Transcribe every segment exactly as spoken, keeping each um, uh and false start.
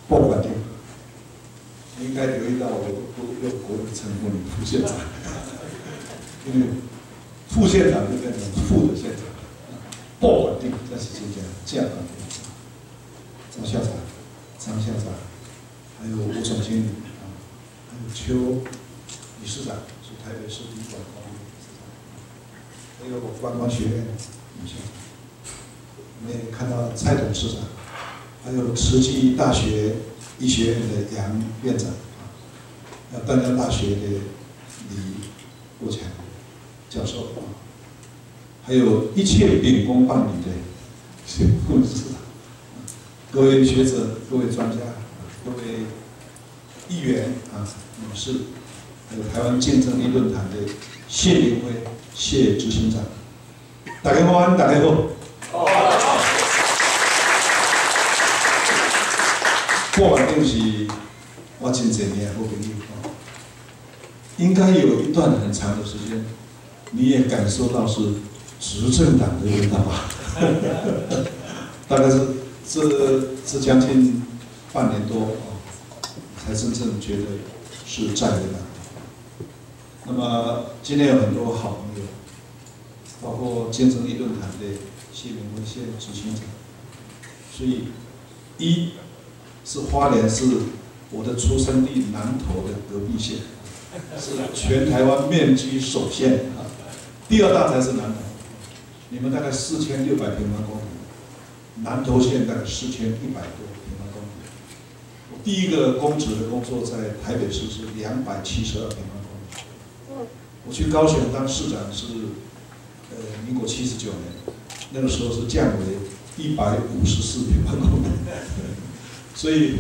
不管定，你应该留意到我都用国语称呼你副县长，因为副县长就变成副的县长，不管定，这是今天这样的张校长、张校长，还有吴总经理啊，还有邱理事长是台北市立管理理事长，还有观光学院理事长。我们也看到蔡董事长，还有慈济大学医学院的杨院长啊，还有淡江大学的李国强教授啊，还有一切秉公办理的副理事长，各位学者、各位专家、各位议员啊、女士，还有台湾竞争力论坛的谢林辉谢执行长，大家好，大家好。过完定是我真侪年好朋友哦，应该有一段很长的时间，你也感受到是执政党的味道吧？大概是这这将近半年多哦，才真正觉得是在野党。那么今天有很多好朋友，包括竞争力论坛的谢明辉谢执行长，所以一。是花莲是我的出生地南投的隔壁县，是全台湾面积首县啊，第二大才是南投，你们大概四千六百平方公里，南投县大概四千一百多平方公里。我第一个公职的工作在台北市是两百七十二平方公里，我去高雄当市长是呃民国七十九年，那个时候是降为一百五十四平方公里。所以，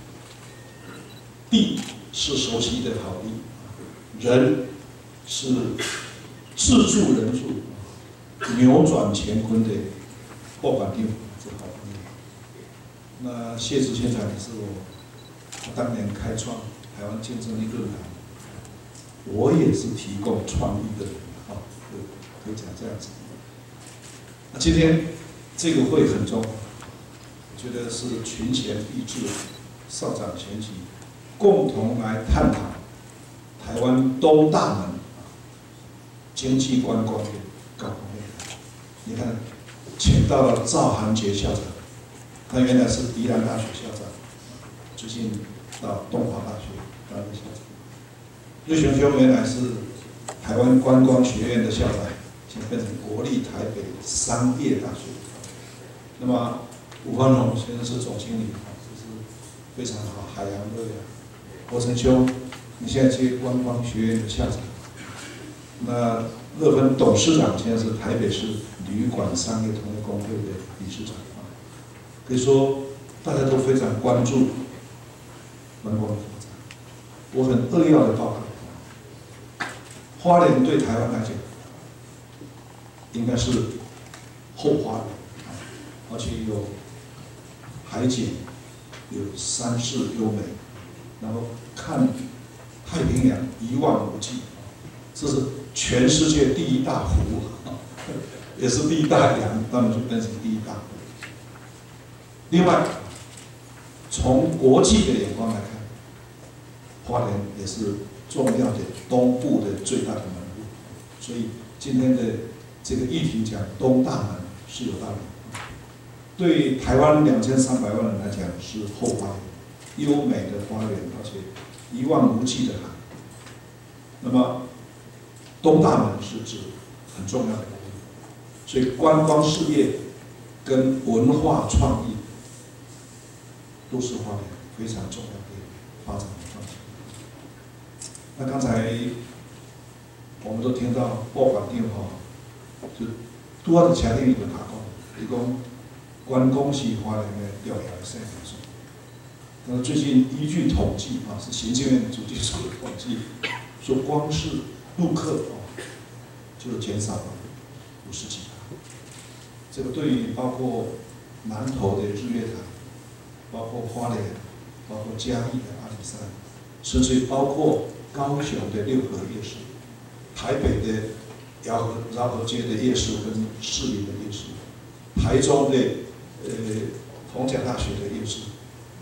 地是熟悉的好地，人是自助人数扭转乾坤的爆管定这好朋友。那谢执行长也是我当年开创台湾竞争力论坛，我也是提供创意的人啊，可以讲这样子。那今天这个会很重要。觉得是群贤毕至，少长前期，共同来探讨台湾东大门经济观光的高峰会。你看，请到了赵韩杰校长，他原来是宜兰大学校长，最近到东华大学当校长。瑞雄兄原来是台湾观光学院的校长，现在变成国立台北商业大学。那么吴宽宏先生是总经理，这是非常好，海洋乐呀。国成兄，你现在接观光学院的校长。那乐芬董事长现在是台北市旅馆商业同业公会的理事长啊，可以说大家都非常关注观光的发展。我很扼要的报告，花莲对台湾来讲，应该是后花莲，而且有海景，有山势优美，然后看太平洋一望无际，这是全世界第一大湖，也是第一大洋，当然就变成第一大湖。另外，从国际的眼光来看，花莲也是重要的东部的最大的门户，所以今天的这个议题讲东大门是有道理。对台湾两千三百万人来讲是后花园，优美的花园，而且一望无际的海。那么东大门是指很重要的，所以观光事业跟文化创意都是花莲非常重要的发展的方向。那刚才我们都听到报告电话，就多的强调一个卡讲，伊讲观光是花莲的调查的赛数。那最近依据统计啊，是行政院主计处的统计，说光是陆客哦，就减少了五十几%。这个对于包括南投的日月潭，包括花莲，包括嘉义的阿里山，甚至于包括高雄的六合夜市，台北的饶河饶河街的夜市跟士林的夜市，台中的呃逢甲大学的夜市，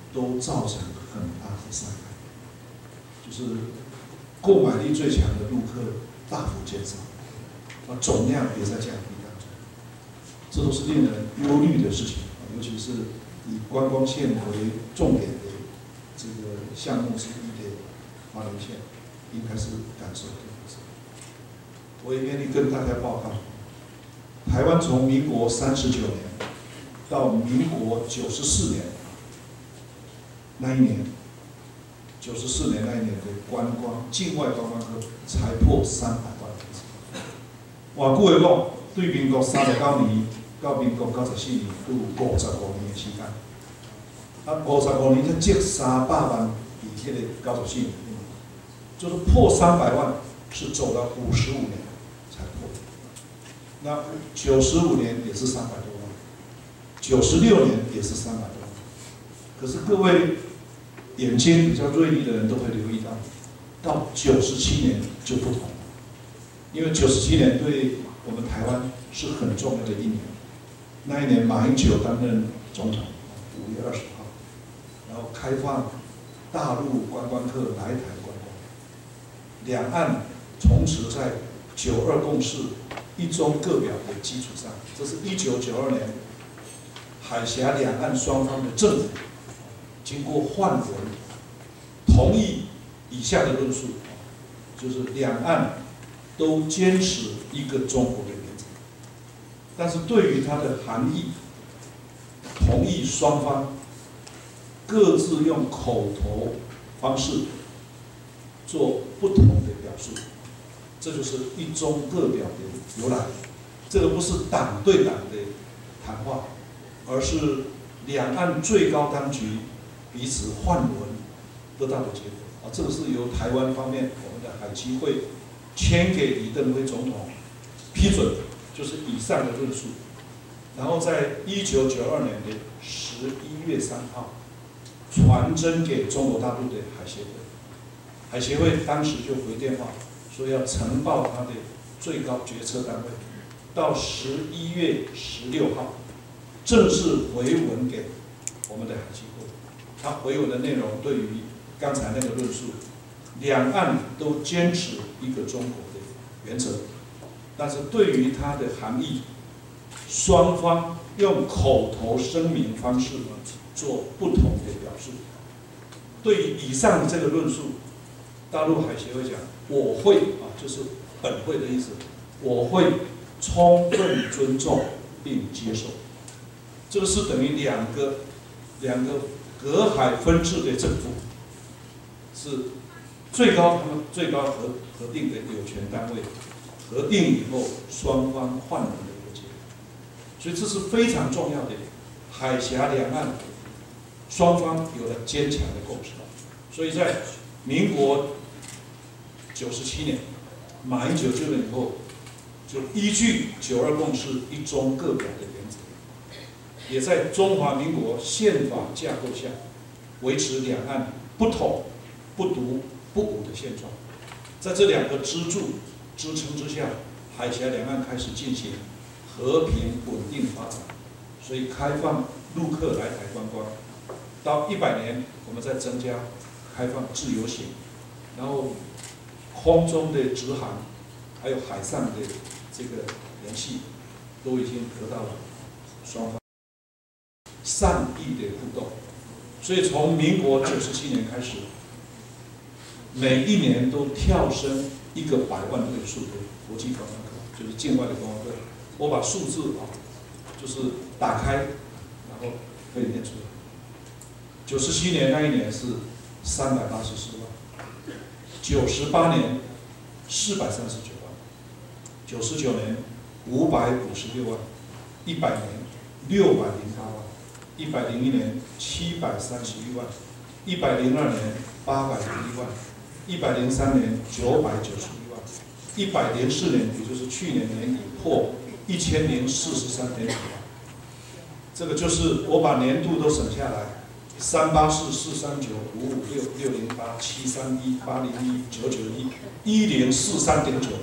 都造成很大的伤害，就是购买力最强的陆客大幅减少，啊，总量也在降低当中，这都是令人忧虑的事情，尤其是以观光线为重点的这个项目之一的花莲县，应该是感受更深。我也愿意跟大家报告，台湾从民国三十九年到民国九十四年那一年，九十四年那一年的观光境外观光客才破三百万人次。换句话讲，对民国三十九年到民国九十四年，都有五十五年的时间。啊，五十五年才接三百万，比迄个九十四年，就是破三百万，是走了五十五年才破。那九十五年也是三百多万，九十六年也是三百多万。可是各位眼睛比较锐利的人都会留意到，到九十七年就不同了，因为九十七年对我们台湾是很重要的一年。那一年马英九担任总统，五月二十号，然后开放大陆观光客来台观光，两岸从此在九二共识、一中各表的基础上，这是一九九二年海峡两岸双方的政府经过换文同意以下的论述，就是两岸都坚持一个中国的原则，但是对于它的含义，同意双方各自用口头方式做不同的表述，这就是一中各表的由来。这个不是党对党的谈话，而是两岸最高当局彼此换文得到的结果。啊，这个是由台湾方面我们的海基会签给李登辉总统批准，就是以上的论述。然后在一九九二年的十一月三号，传真给中国大陆的海协会，海协会当时就回电话说要呈报他的最高决策单位，到十一月十六号正式回文给我们的海基会。他回文的内容对于刚才那个论述，两岸都坚持一个中国的原则，但是对于它的含义，双方用口头声明方式做不同的表述。对于以上这个论述，大陆海协会讲，我会啊，就是本会的意思，我会充分尊重并接受。这个是等于两个两个隔海分治的政府，是最高他们最高核核定的有权单位，核定以后双方换文的一个结果。所以这是非常重要的，海峡两岸双方有了坚强的共识。所以在民国九十七年，马英九就任以后，就依据九二共识、一中各表的原则，也在中华民国宪法架构下，维持两岸不统、不独、不武的现状。在这两个支柱支撑之下，海峡两岸开始进行和平稳定发展。所以开放陆客来台观光，到一百年，我们再增加开放自由行，然后空中的直航，还有海上的这个联系，都已经得到了双方善意的互动。所以从民国九十七年开始，每一年都跳升一个百万位数的国际观光客，就是境外的观光客。我把数字啊，就是打开，然后可以念出来。九十七年那一年是三百八十四万，九十八年四百三十九万，九十九年五百五十六万，一百年六百零八万，一百零一年七百三十一万，一百零二年八百零一万，一百零三年九百九十一万，一百零四年也就是去年年底破一千零四十三点九万。这个就是我把年度都省下来，三八四四三九五五六六零八七三一八零一九九一一零四三点九。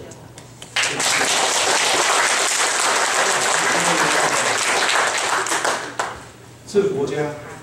这个国家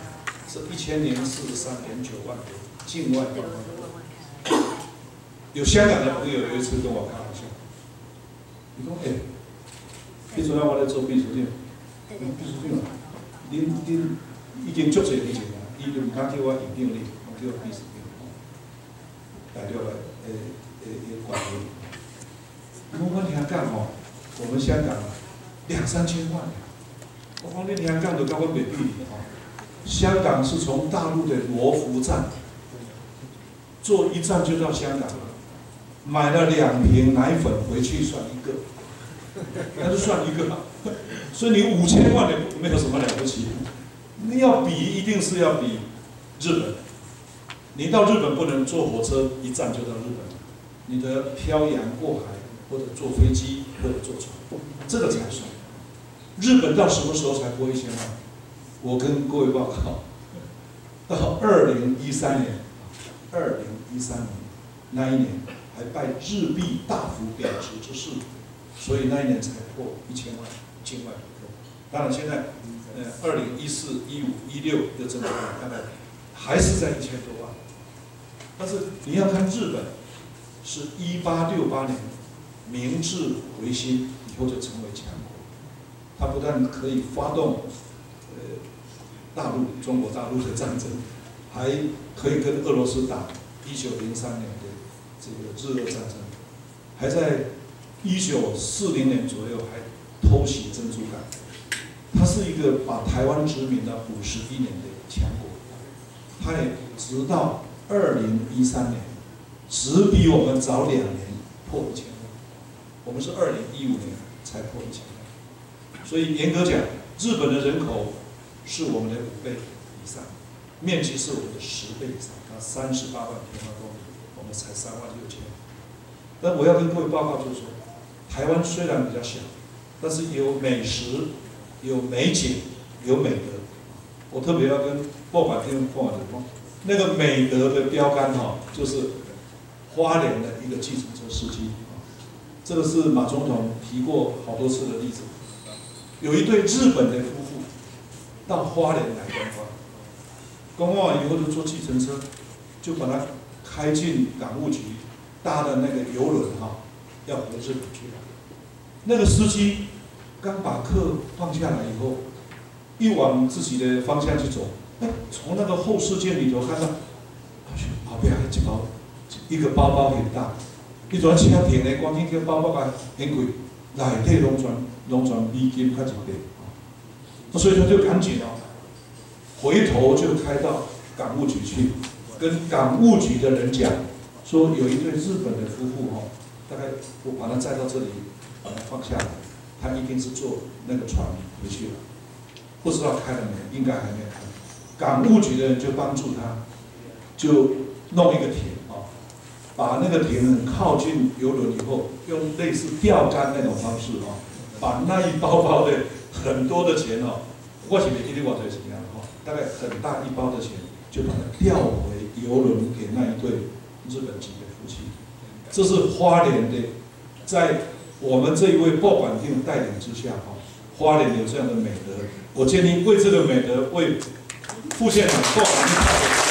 是一千零四十三点九万人境外观光。有香港的朋友有一次跟我开玩笑，你讲哎，迄阵啊我咧做秘书长，秘书长啊，恁恁已经足侪年前啊，伊就唔敢叫我院长哩，我叫我秘书长，代表个诶诶诶管理。我讲香港吼，我们香港啊两三千万。我讲你香港就跟阮袂比吼。香港是从大陆的罗浮站坐一站就到香港了，买了两瓶奶粉回去算一个，那就算一个，所以你五千万也没有什么了不起。你要比一定是要比日本，你到日本不能坐火车一站就到日本，你得漂洋过海或者坐飞机或者坐船，这个才算。日本到什么时候才破一千万？我跟各位报告，到二零一三年，二零一三年那一年还拜日币大幅贬值之势，所以那一年才破一千万境外旅客。当然现在，呃，二零一四、一五、一六又增加了，大概还是在一千多万。但是你要看日本，是一八六八年明治维新以后就成为强国，它不但可以发动。呃，大陆中国大陆的战争，还可以跟俄罗斯打一九零三年的这个日俄战争，还在一九四零年左右还偷袭珍珠港。它是一个把台湾殖民了五十一年的强国，它也直到二零一三年，只比我们早两年破一千万，我们是二零一五年才破一千万，所以严格讲，日本的人口是我们的五倍以上，面积是我们的十倍以上，它三十八万平方公里，我们才三万六千。但我要跟各位报告就是说，台湾虽然比较小，但是有美食、有美景、有美德。我特别要跟报馆听报馆讲，那个美德的标杆哈，就是花莲的一个计程车司机，这个是马总统提过好多次的例子。有一对日本的夫妇到花莲来观光，观光完以后就坐计程车，就把他开进港务局，搭的那个游轮哈，要回日本去了。那个司机刚把客放下来以后，一往自己的方向去走，哎，从那个后视镜里头看到，后边还一包，一个包包很大，一转车停的，赶紧叫包包啊很贵，内底拢全拢全美金较一倍，所以他就赶紧哦，回头就开到港务局去，跟港务局的人讲，说有一对日本的夫妇哦，大概我把他载到这里，把他放下来，他一定是坐那个船回去了，不知道开了没，应该还没开。港务局的人就帮助他，就弄一个艇啊，把那个艇很靠近游轮以后，用类似钓竿那种方式啊，把那一包包的很多的钱哦，或许一定我这怎么样哈，大概很大一包的钱，就把它调回游轮给那一对日本籍的夫妻。这是花莲的，在我们这一位报馆厅带领之下哈，花莲有这样的美德。我建议为这个美德为副县长报馆厅，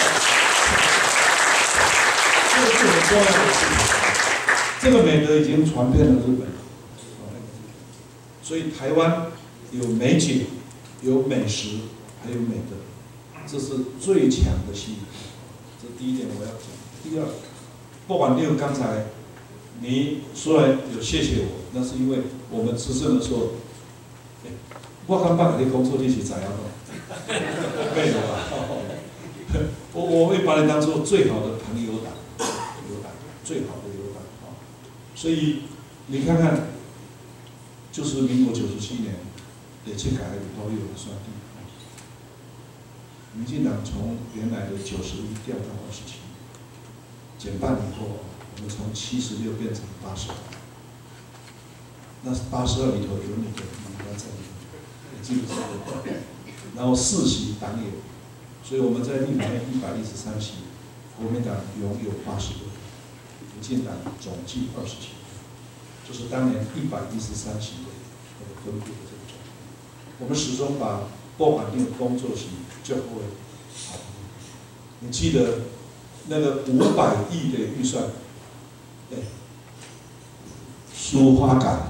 这是很重要的事情。这个美德已经传遍了日本，所以台湾有美景、有美食，还有美德，这是最强的吸引力。这第一点我要讲。第二，报馆厅刚才你虽然有谢谢我，那是因为我们执政的时候，欸、我刚办的工作你是怎样的？没有啊，我我会把你当做最好的朋友党，友党最好的友党啊。所以你看看，就是民国九十七年的庆改里头有人算地，民进党从原来的九十一调到二十七，减半以后。我们从七十六变成八十二，那八十二里头有你的名单在里面，也记不记得？然后四席党友，所以我们在立法院一百一十三席，国民党拥有八十个，民进党总计二十席，就是当年一百一十三席的那个分布的这个状况。我们始终把报馆厅的工作席交为你记得那个五百亿的预算，对，苏花改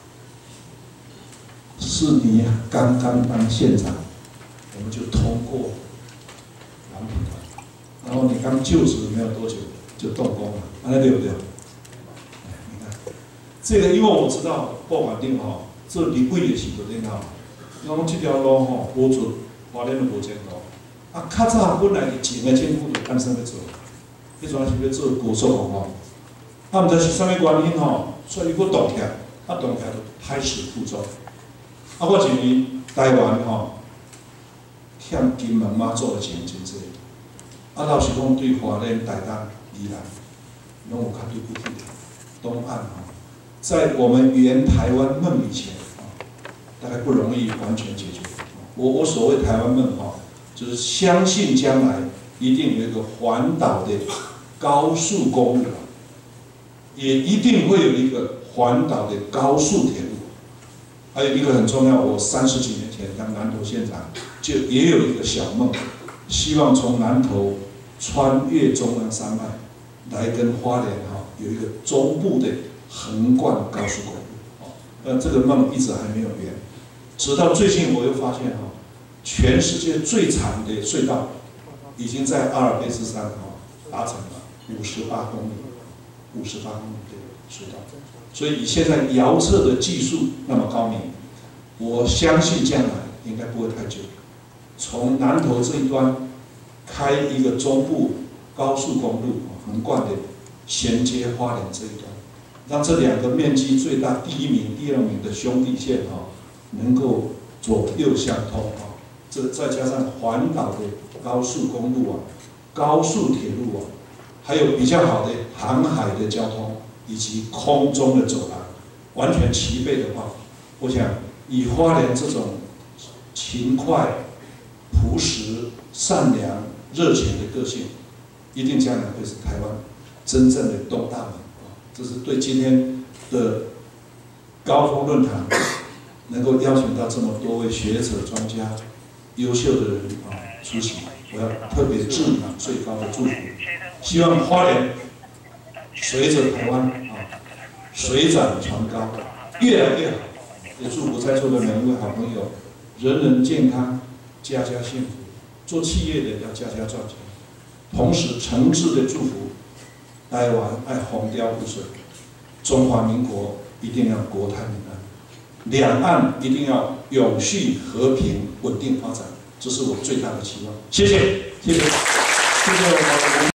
是你刚刚当县长，我们就通过蓝皮团，然后你刚就职没有多久就动工了，那对不对？你看这个，因为我知道报反定吼，这离位的是不定吼，因为这条路吼无准，花莲都无前途。啊，较早本来前的政府就按算要做，迄阵是要做高速公路，啊，毋知是啥物原因吼，所以佫动起来，啊，动起来就胎死腹中。啊，我认为台湾吼欠金门妈祖的钱真济，啊，老实讲对花莲、台东、宜兰，拢有较对不起的。东岸吼，在我们圆台湾梦以前，大概不容易完全解决。我我所谓台湾梦吼。就是相信将来一定有一个环岛的高速公路，也一定会有一个环岛的高速铁路。还有一个很重要，我三十几年前当南投县长，就也有一个小梦，希望从南投穿越中央山脉，来跟花莲哈有一个中部的横贯高速公路。呃，这个梦一直还没有圆，直到最近我又发现哈。全世界最长的隧道已经在阿尔卑斯山哈达成了五十八公里，五十八公里的隧道。所以以现在遥测的技术那么高明，我相信将来应该不会太久。从南投这一端开一个中部高速公路横贯的衔接花莲这一端，让这两个面积最大第一名、第二名的兄弟县哈能够左右相通哈。这再加上环岛的高速公路啊、高速铁路啊，还有比较好的航海的交通以及空中的走廊，完全齐备的话，我想以花莲这种勤快、朴实、善良、热情的个性，一定将来会是台湾真正的东大门啊！这是对今天的高峰论坛能够邀请到这么多位学者、专家。优秀的人啊出席，我要特别致以最高的祝福。希望花莲随着台湾啊水涨船高，越来越好。也祝福在座的每一位好朋友，人人健康，家家幸福。做企业的要家家赚钱，同时诚挚的祝福台湾爱风调雨顺，中华民国一定要国泰民安。两岸一定要永续和平稳定发展，这是我最大的期望。谢谢，谢谢，谢谢我们。